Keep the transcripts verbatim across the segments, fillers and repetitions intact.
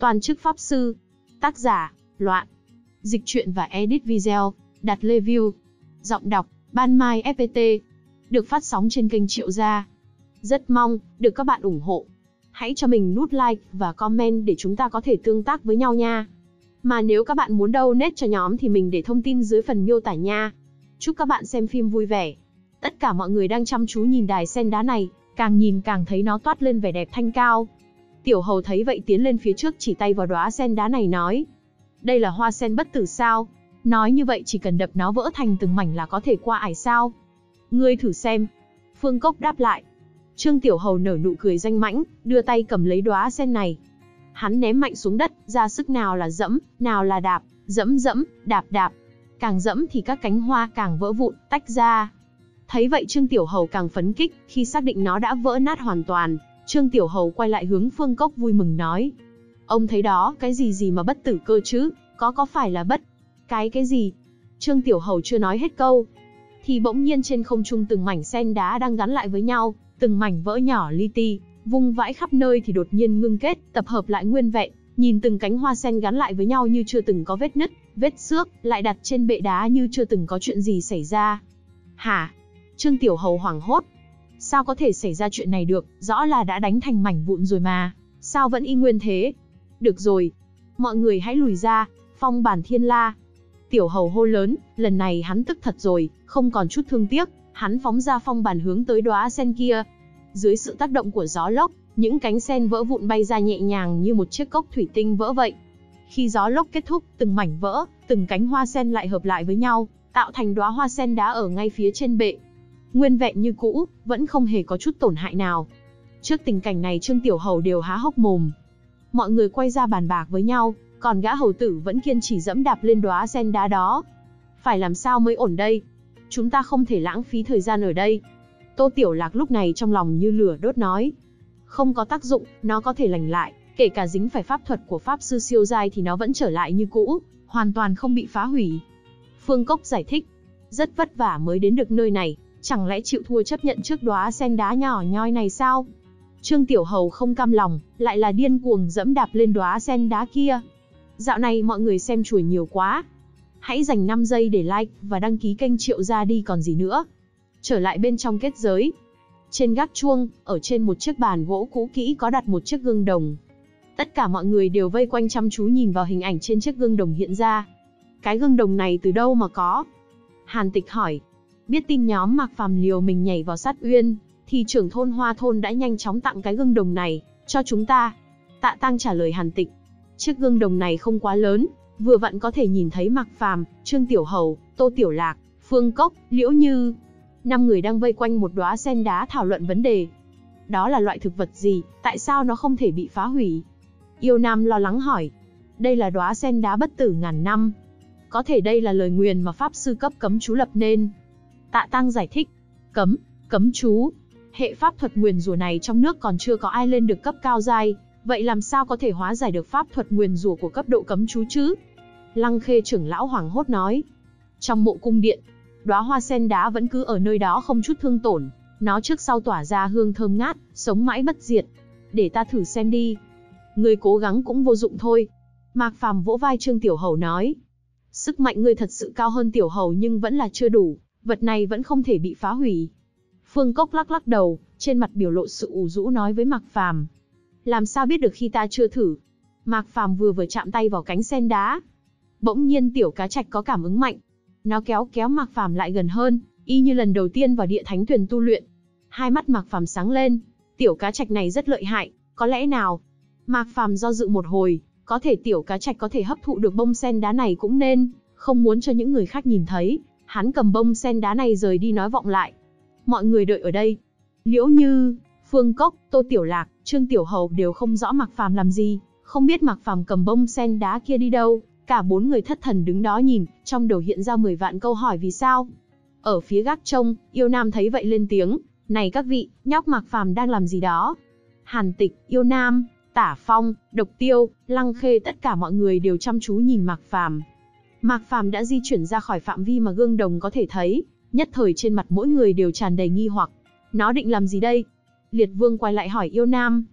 Toàn chức pháp sư. Tác giả, Loạn. Dịch truyện và edit video, đặt review. Giọng đọc, Ban Mai ép pê tê. Được phát sóng trên kênh Triệu Gia. Rất mong được các bạn ủng hộ. Hãy cho mình nút like và comment để chúng ta có thể tương tác với nhau nha. Mà nếu các bạn muốn donate cho nhóm thì mình để thông tin dưới phần miêu tả nha. Chúc các bạn xem phim vui vẻ. Tất cả mọi người đang chăm chú nhìn đài sen đá này, càng nhìn càng thấy nó toát lên vẻ đẹp thanh cao. Tiểu hầu thấy vậy tiến lên phía trước chỉ tay vào đóa sen đá này nói: đây là hoa sen bất tử sao? Nói như vậy chỉ cần đập nó vỡ thành từng mảnh là có thể qua ải sao? Ngươi thử xem. Phương Cốc đáp lại. Trương Tiểu Hầu nở nụ cười danh mãnh, đưa tay cầm lấy đóa sen này. Hắn ném mạnh xuống đất, ra sức nào là dẫm, nào là đạp, dẫm dẫm, đạp đạp. Càng dẫm thì các cánh hoa càng vỡ vụn, tách ra. Thấy vậy Trương Tiểu Hầu càng phấn kích, khi xác định nó đã vỡ nát hoàn toàn, Trương Tiểu Hầu quay lại hướng Phương Cốc vui mừng nói: ông thấy đó, cái gì gì mà bất tử cơ chứ, có có phải là bất... Cái cái gì? Trương Tiểu Hầu chưa nói hết câu, thì bỗng nhiên trên không trung từng mảnh sen đá đang gắn lại với nhau, từng mảnh vỡ nhỏ li ti, vung vãi khắp nơi thì đột nhiên ngưng kết, tập hợp lại nguyên vẹn, nhìn từng cánh hoa sen gắn lại với nhau như chưa từng có vết nứt, vết xước, lại đặt trên bệ đá như chưa từng có chuyện gì xảy ra. Hả? Trương Tiểu Hầu hoảng hốt. Sao có thể xảy ra chuyện này được, rõ là đã đánh thành mảnh vụn rồi mà, sao vẫn y nguyên thế? Được rồi, mọi người hãy lùi ra, phong bản thiên la. Tiểu Hầu hô lớn, lần này hắn tức thật rồi, không còn chút thương tiếc, hắn phóng ra phong bản hướng tới đóa sen kia. Dưới sự tác động của gió lốc, những cánh sen vỡ vụn bay ra nhẹ nhàng như một chiếc cốc thủy tinh vỡ vậy. Khi gió lốc kết thúc, từng mảnh vỡ, từng cánh hoa sen lại hợp lại với nhau, tạo thành đóa hoa sen đá ở ngay phía trên bệ. Nguyên vẹn như cũ, vẫn không hề có chút tổn hại nào. Trước tình cảnh này Trương Tiểu Hầu đều há hốc mồm. Mọi người quay ra bàn bạc với nhau, còn gã hầu tử vẫn kiên trì dẫm đạp lên đóa sen đá đó. Phải làm sao mới ổn đây? Chúng ta không thể lãng phí thời gian ở đây. Tô Tiểu Lạc lúc này trong lòng như lửa đốt nói: không có tác dụng, nó có thể lành lại, kể cả dính phải pháp thuật của pháp sư siêu giai thì nó vẫn trở lại như cũ, hoàn toàn không bị phá hủy. Phương Cốc giải thích: rất vất vả mới đến được nơi này, chẳng lẽ chịu thua chấp nhận trước đóa sen đá nhỏ nhoi này sao? Trương Tiểu Hầu không cam lòng, lại là điên cuồng dẫm đạp lên đóa sen đá kia. Dạo này mọi người xem chuồi nhiều quá. Hãy dành năm giây để like và đăng ký kênh Triệu Gia đi còn gì nữa. Trở lại bên trong kết giới. Trên gác chuông, ở trên một chiếc bàn gỗ cũ kỹ có đặt một chiếc gương đồng. Tất cả mọi người đều vây quanh chăm chú nhìn vào hình ảnh trên chiếc gương đồng hiện ra. Cái gương đồng này từ đâu mà có? Hàn Tịch hỏi. Biết tin nhóm Mạc Phàm liều mình nhảy vào sát uyên, thì trưởng thôn Hoa Thôn đã nhanh chóng tặng cái gương đồng này cho chúng ta. Tạ Tăng trả lời Hàn Tịch. Chiếc gương đồng này không quá lớn, vừa vặn có thể nhìn thấy Mạc Phàm, Trương Tiểu Hầu, Tô Tiểu Lạc, Phương Cốc, Liễu Như. Năm người đang vây quanh một đóa sen đá thảo luận vấn đề. Đó là loại thực vật gì, tại sao nó không thể bị phá hủy? Yêu Nam lo lắng hỏi. Đây là đóa sen đá bất tử ngàn năm. Có thể đây là lời nguyền mà pháp sư cấp cấm chú lập nên. Tạ Tăng giải thích. Cấm, cấm chú. Hệ pháp thuật nguyền rủa này trong nước còn chưa có ai lên được cấp cao giai, vậy làm sao có thể hóa giải được pháp thuật nguyền rủa của cấp độ cấm chú chứ? Lăng Khê trưởng lão hoảng hốt nói. Trong mộ cung điện, đóa hoa sen đá vẫn cứ ở nơi đó không chút thương tổn, nó trước sau tỏa ra hương thơm ngát, sống mãi bất diệt. Để ta thử xem đi. Ngươi cố gắng cũng vô dụng thôi. Mạc Phàm vỗ vai Trương Tiểu Hầu nói. Sức mạnh ngươi thật sự cao hơn Tiểu Hầu nhưng vẫn là chưa đủ, vật này vẫn không thể bị phá hủy. Phương Cốc lắc lắc đầu, trên mặt biểu lộ sự ủ rũ nói với Mạc Phàm. Làm sao biết được khi ta chưa thử? Mạc Phàm vừa vừa chạm tay vào cánh sen đá. Bỗng nhiên Tiểu Cá Trạch có cảm ứng mạnh. Nó kéo kéo Mạc Phàm lại gần hơn, y như lần đầu tiên vào địa thánh thuyền tu luyện. Hai mắt Mạc Phàm sáng lên. Tiểu Cá Trạch này rất lợi hại, có lẽ nào? Mạc Phàm do dự một hồi, có thể Tiểu Cá Trạch có thể hấp thụ được bông sen đá này cũng nên, không muốn cho những người khác nhìn thấy. Hắn cầm bông sen đá này rời đi nói vọng lại. Mọi người đợi ở đây. Liễu Như, Phương Cốc, Tô Tiểu Lạc, Trương Tiểu Hầu đều không rõ Mạc Phàm làm gì, không biết Mạc Phàm cầm bông sen đá kia đi đâu. Cả bốn người thất thần đứng đó nhìn, trong đầu hiện ra mười vạn câu hỏi vì sao. Ở phía gác trông, Yêu Nam thấy vậy lên tiếng. Này các vị, nhóc Mạc Phàm đang làm gì đó? Hàn Tịch, Yêu Nam, Tả Phong, Độc Tiêu, Lăng Khê tất cả mọi người đều chăm chú nhìn Mạc Phàm. Mạc Phàm đã di chuyển ra khỏi phạm vi mà gương đồng có thể thấy, nhất thời trên mặt mỗi người đều tràn đầy nghi hoặc. Nó định làm gì đây? Liệt Vương quay lại hỏi Yêu Nam.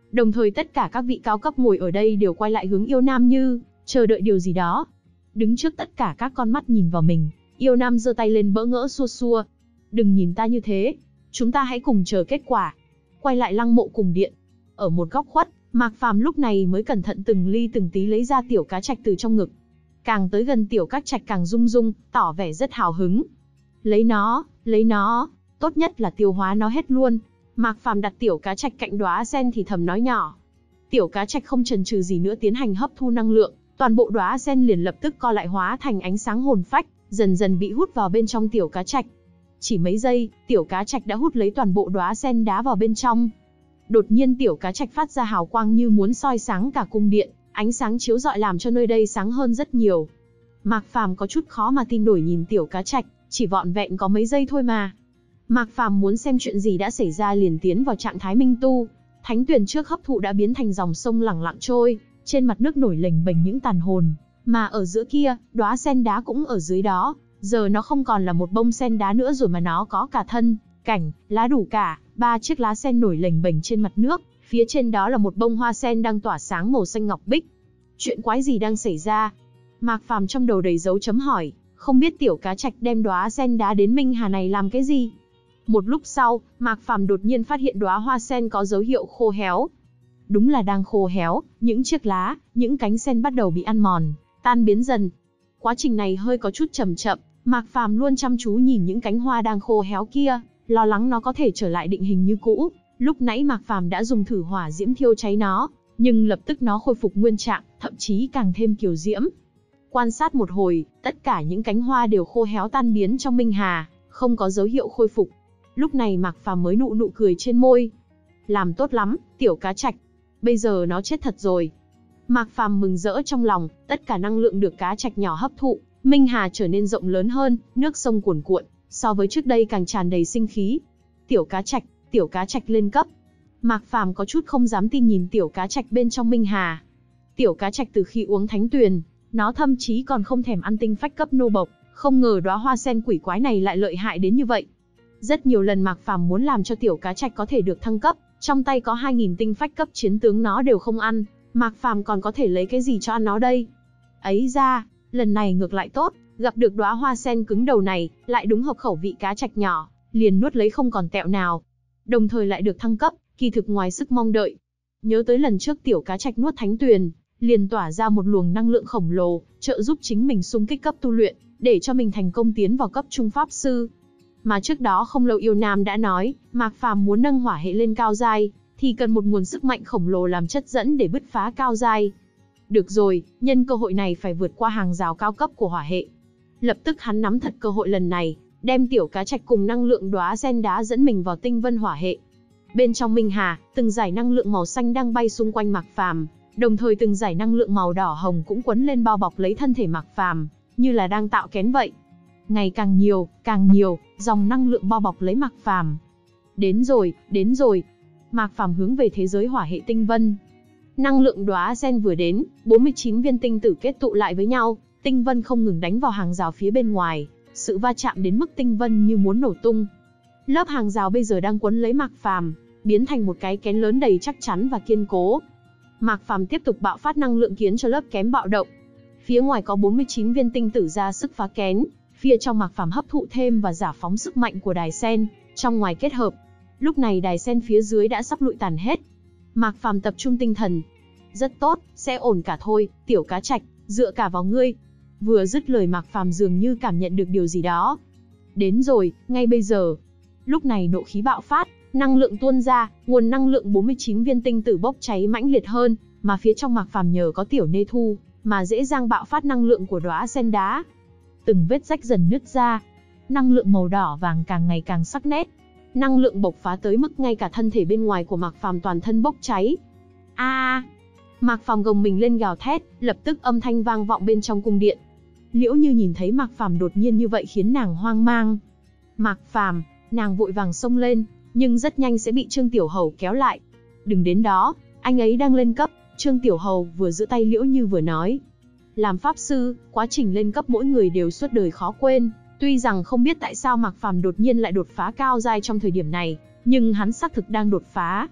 Đồng thời tất cả các vị cao cấp ngồi ở đây đều quay lại hướng Yêu Nam như chờ đợi điều gì đó. Đứng trước tất cả các con mắt nhìn vào mình, Yêu Nam giơ tay lên bỡ ngỡ xua xua. Đừng nhìn ta như thế, chúng ta hãy cùng chờ kết quả. Quay lại lăng mộ cùng điện. Ở một góc khuất, Mạc Phàm lúc này mới cẩn thận từng ly từng tí lấy ra tiểu cá trạch từ trong ngực. Càng tới gần tiểu cá trạch càng rung rung, tỏ vẻ rất hào hứng. Lấy nó, lấy nó, tốt nhất là tiêu hóa nó hết luôn. Mạc Phàm đặt tiểu cá trạch cạnh đóa sen thì thầm nói nhỏ. Tiểu cá trạch không chần chừ gì nữa tiến hành hấp thu năng lượng, toàn bộ đóa sen liền lập tức co lại hóa thành ánh sáng hồn phách, dần dần bị hút vào bên trong tiểu cá trạch. Chỉ mấy giây, tiểu cá trạch đã hút lấy toàn bộ đóa sen đá vào bên trong. Đột nhiên tiểu cá trạch phát ra hào quang như muốn soi sáng cả cung điện, ánh sáng chiếu rọi làm cho nơi đây sáng hơn rất nhiều. Mạc Phàm có chút khó mà tin nổi nhìn tiểu cá trạch, chỉ vỏn vẹn có mấy giây thôi mà. Mạc Phàm muốn xem chuyện gì đã xảy ra liền tiến vào trạng thái minh tu. Thánh tuyền trước hấp thụ đã biến thành dòng sông lẳng lặng trôi, trên mặt nước nổi lềnh bềnh những tàn hồn, mà ở giữa kia, đóa sen đá cũng ở dưới đó. Giờ nó không còn là một bông sen đá nữa rồi mà nó có cả thân, cảnh, lá đủ cả, ba chiếc lá sen nổi lềnh bềnh trên mặt nước, phía trên đó là một bông hoa sen đang tỏa sáng màu xanh ngọc bích. Chuyện quái gì đang xảy ra? Mạc Phàm trong đầu đầy dấu chấm hỏi, không biết tiểu cá trạch đem đóa sen đá đến Minh Hà này làm cái gì? Một lúc sau, Mạc Phàm đột nhiên phát hiện đóa hoa sen có dấu hiệu khô héo. Đúng là đang khô héo, những chiếc lá, những cánh sen bắt đầu bị ăn mòn, tan biến dần. Quá trình này hơi có chút chậm chậm, Mạc Phàm luôn chăm chú nhìn những cánh hoa đang khô héo kia, lo lắng nó có thể trở lại định hình như cũ. Lúc nãy Mạc Phàm đã dùng thử hỏa diễm thiêu cháy nó, nhưng lập tức nó khôi phục nguyên trạng, thậm chí càng thêm kiều diễm. Quan sát một hồi, tất cả những cánh hoa đều khô héo tan biến trong Minh Hà, không có dấu hiệu khôi phục. Lúc này Mạc Phàm mới nụ nụ cười trên môi. Làm tốt lắm, tiểu cá trạch. Bây giờ nó chết thật rồi. Mạc Phàm mừng rỡ trong lòng, tất cả năng lượng được cá trạch nhỏ hấp thụ, Minh Hà trở nên rộng lớn hơn, nước sông cuồn cuộn, so với trước đây càng tràn đầy sinh khí. Tiểu cá trạch, tiểu cá trạch lên cấp. Mạc Phàm có chút không dám tin nhìn tiểu cá trạch bên trong Minh Hà. Tiểu cá trạch từ khi uống thánh tuyền, nó thậm chí còn không thèm ăn tinh phách cấp nô bộc, không ngờ đóa hoa sen quỷ quái này lại lợi hại đến như vậy. Rất nhiều lần Mạc Phàm muốn làm cho tiểu cá trạch có thể được thăng cấp, trong tay có hai nghìn tinh phách cấp chiến tướng nó đều không ăn, Mạc Phàm còn có thể lấy cái gì cho ăn nó đây? Ấy ra, lần này ngược lại tốt, gặp được đóa hoa sen cứng đầu này, lại đúng hợp khẩu vị cá trạch nhỏ, liền nuốt lấy không còn tẹo nào. Đồng thời lại được thăng cấp, kỳ thực ngoài sức mong đợi. Nhớ tới lần trước tiểu cá trạch nuốt thánh tuyền, liền tỏa ra một luồng năng lượng khổng lồ, trợ giúp chính mình xung kích cấp tu luyện, để cho mình thành công tiến vào cấp trung pháp sư. Mà trước đó không lâu Yêu Nam đã nói, Mạc Phàm muốn nâng hỏa hệ lên cao giai, thì cần một nguồn sức mạnh khổng lồ làm chất dẫn để bứt phá cao giai. Được rồi, nhân cơ hội này phải vượt qua hàng rào cao cấp của hỏa hệ. Lập tức hắn nắm thật cơ hội lần này, đem tiểu cá trạch cùng năng lượng đóa sen đá dẫn mình vào tinh vân hỏa hệ. Bên trong Minh Hà, từng dải năng lượng màu xanh đang bay xung quanh Mạc Phàm, đồng thời từng dải năng lượng màu đỏ hồng cũng quấn lên bao bọc lấy thân thể Mạc Phàm, như là đang tạo kén vậy. Ngày càng nhiều, càng nhiều, dòng năng lượng bao bọc lấy Mạc Phàm. Đến rồi, đến rồi. Mạc Phàm hướng về thế giới hỏa hệ tinh vân. Năng lượng đóa sen vừa đến, bốn mươi chín viên tinh tử kết tụ lại với nhau, tinh vân không ngừng đánh vào hàng rào phía bên ngoài, sự va chạm đến mức tinh vân như muốn nổ tung. Lớp hàng rào bây giờ đang quấn lấy Mạc Phàm, biến thành một cái kén lớn đầy chắc chắn và kiên cố. Mạc Phàm tiếp tục bạo phát năng lượng khiến cho lớp kén bạo động. Phía ngoài có bốn mươi chín viên tinh tử ra sức phá kén, phía trong Mạc Phàm hấp thụ thêm và giải phóng sức mạnh của đài sen, trong ngoài kết hợp. Lúc này đài sen phía dưới đã sắp lụi tàn hết. Mạc Phàm tập trung tinh thần. Rất tốt, sẽ ổn cả thôi, tiểu cá trạch, dựa cả vào ngươi. Vừa dứt lời Mạc Phàm dường như cảm nhận được điều gì đó. Đến rồi, ngay bây giờ. Lúc này nộ khí bạo phát, năng lượng tuôn ra, nguồn năng lượng bốn mươi chín viên tinh tử bốc cháy mãnh liệt hơn, mà phía trong Mạc Phàm nhờ có tiểu nê thu, mà dễ dàng bạo phát năng lượng của đóa sen đá. Từng vết rách dần nứt ra, năng lượng màu đỏ vàng càng ngày càng sắc nét. Năng lượng bộc phá tới mức ngay cả thân thể bên ngoài của Mạc Phàm toàn thân bốc cháy. A! À, Mạc Phàm gồng mình lên gào thét, lập tức âm thanh vang vọng bên trong cung điện. Liễu Như nhìn thấy Mạc Phàm đột nhiên như vậy khiến nàng hoang mang. Mạc Phàm, nàng vội vàng xông lên, nhưng rất nhanh sẽ bị Trương Tiểu Hầu kéo lại. Đừng đến đó, anh ấy đang lên cấp. Trương Tiểu Hầu vừa giữ tay Liễu Như vừa nói. Làm pháp sư, quá trình lên cấp mỗi người đều suốt đời khó quên. Tuy rằng không biết tại sao Mạc Phàm đột nhiên lại đột phá cao giai trong thời điểm này, nhưng hắn xác thực đang đột phá.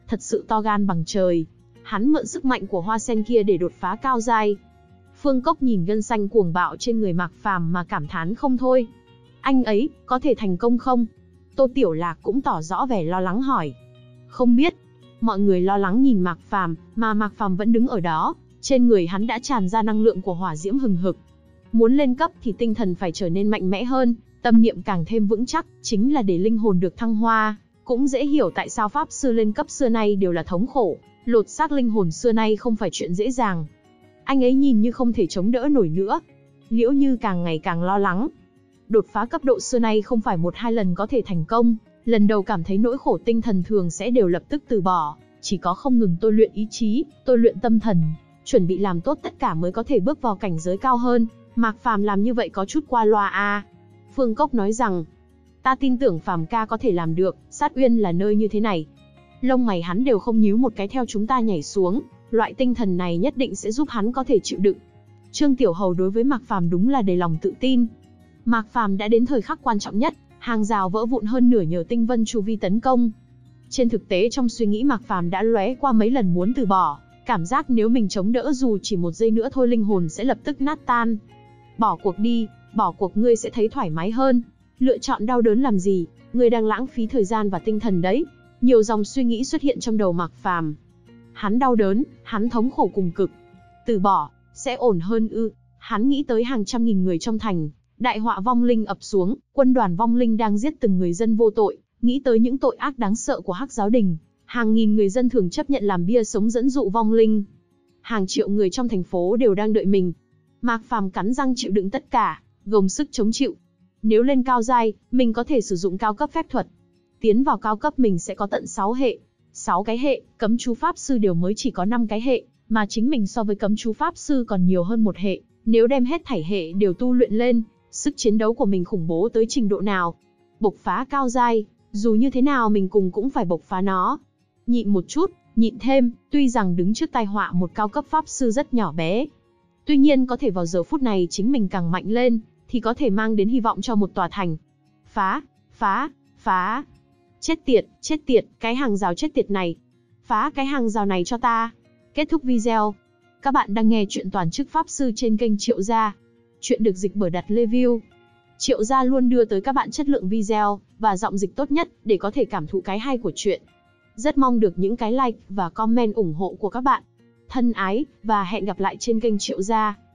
thật sự to gan bằng trời. Hắn mượn sức mạnh của hoa sen kia để đột phá cao giai. Phương Cốc nhìn gân xanh cuồng bạo trên người Mạc Phàm mà cảm thán không thôi. Anh ấy, có thể thành công không? Tô Tiểu Lạc cũng tỏ rõ vẻ lo lắng hỏi. Không biết. Mọi người lo lắng nhìn Mạc Phàm, mà Mạc Phàm vẫn đứng ở đó, trên người hắn đã tràn ra năng lượng của hỏa diễm hừng hực. Muốn lên cấp thì tinh thần phải trở nên mạnh mẽ hơn, tâm niệm càng thêm vững chắc, chính là để linh hồn được thăng hoa. Cũng dễ hiểu tại sao pháp sư lên cấp xưa nay đều là thống khổ, lột xác linh hồn xưa nay không phải chuyện dễ dàng. Anh ấy nhìn như không thể chống đỡ nổi nữa. Liễu Như càng ngày càng lo lắng. Đột phá cấp độ xưa nay không phải một hai lần có thể thành công, lần đầu cảm thấy nỗi khổ tinh thần thường sẽ đều lập tức từ bỏ, chỉ có không ngừng tôi luyện ý chí, tôi luyện tâm thần, chuẩn bị làm tốt tất cả mới có thể bước vào cảnh giới cao hơn. Mạc Phàm làm như vậy có chút qua loa à. Phương Cốc nói rằng, ta tin tưởng Phàm ca có thể làm được, Sát Uyên là nơi như thế này. Lông mày hắn đều không nhíu một cái theo chúng ta nhảy xuống, loại tinh thần này nhất định sẽ giúp hắn có thể chịu đựng. Trương Tiểu Hầu đối với Mạc Phàm đúng là đầy lòng tự tin. Mạc Phàm đã đến thời khắc quan trọng nhất, hàng rào vỡ vụn hơn nửa nhờ tinh vân chu vi tấn công. Trên thực tế trong suy nghĩ Mạc Phàm đã lóe qua mấy lần muốn từ bỏ, cảm giác nếu mình chống đỡ dù chỉ một giây nữa thôi linh hồn sẽ lập tức nát tan. Bỏ cuộc đi, bỏ cuộc ngươi sẽ thấy thoải mái hơn. Lựa chọn đau đớn làm gì, ngươi đang lãng phí thời gian và tinh thần đấy. Nhiều dòng suy nghĩ xuất hiện trong đầu Mạc Phàm. Hắn đau đớn, hắn thống khổ cùng cực. Từ bỏ, sẽ ổn hơn ư? Hắn nghĩ tới hàng trăm nghìn người trong thành, đại họa vong linh ập xuống, quân đoàn vong linh đang giết từng người dân vô tội, nghĩ tới những tội ác đáng sợ của Hắc Giáo Đình, hàng nghìn người dân thường chấp nhận làm bia sống dẫn dụ vong linh. Hàng triệu người trong thành phố đều đang đợi mình. Mạc Phàm cắn răng chịu đựng tất cả, gồng sức chống chịu. Nếu lên cao giai, mình có thể sử dụng cao cấp phép thuật. Tiến vào cao cấp mình sẽ có tận sáu hệ. sáu cái hệ, cấm chú pháp sư đều mới chỉ có năm cái hệ, mà chính mình so với cấm chú pháp sư còn nhiều hơn một hệ. Nếu đem hết thảy hệ đều tu luyện lên, sức chiến đấu của mình khủng bố tới trình độ nào? Bộc phá cao giai, dù như thế nào mình cùng cũng phải bộc phá nó. Nhịn một chút, nhịn thêm, tuy rằng đứng trước tai họa một cao cấp pháp sư rất nhỏ bé. Tuy nhiên có thể vào giờ phút này chính mình càng mạnh lên, thì có thể mang đến hy vọng cho một tòa thành. Phá, phá, phá. Chết tiệt, chết tiệt, cái hàng rào chết tiệt này. Phá cái hàng rào này cho ta. Kết thúc video. Các bạn đang nghe chuyện toàn chức pháp sư trên kênh Triệu Gia. Chuyện được dịch bởi Đặt Review. Triệu Gia luôn đưa tới các bạn chất lượng video và giọng dịch tốt nhất để có thể cảm thụ cái hay của chuyện. Rất mong được những cái like và comment ủng hộ của các bạn. Thân ái và hẹn gặp lại trên kênh Triệu Gia.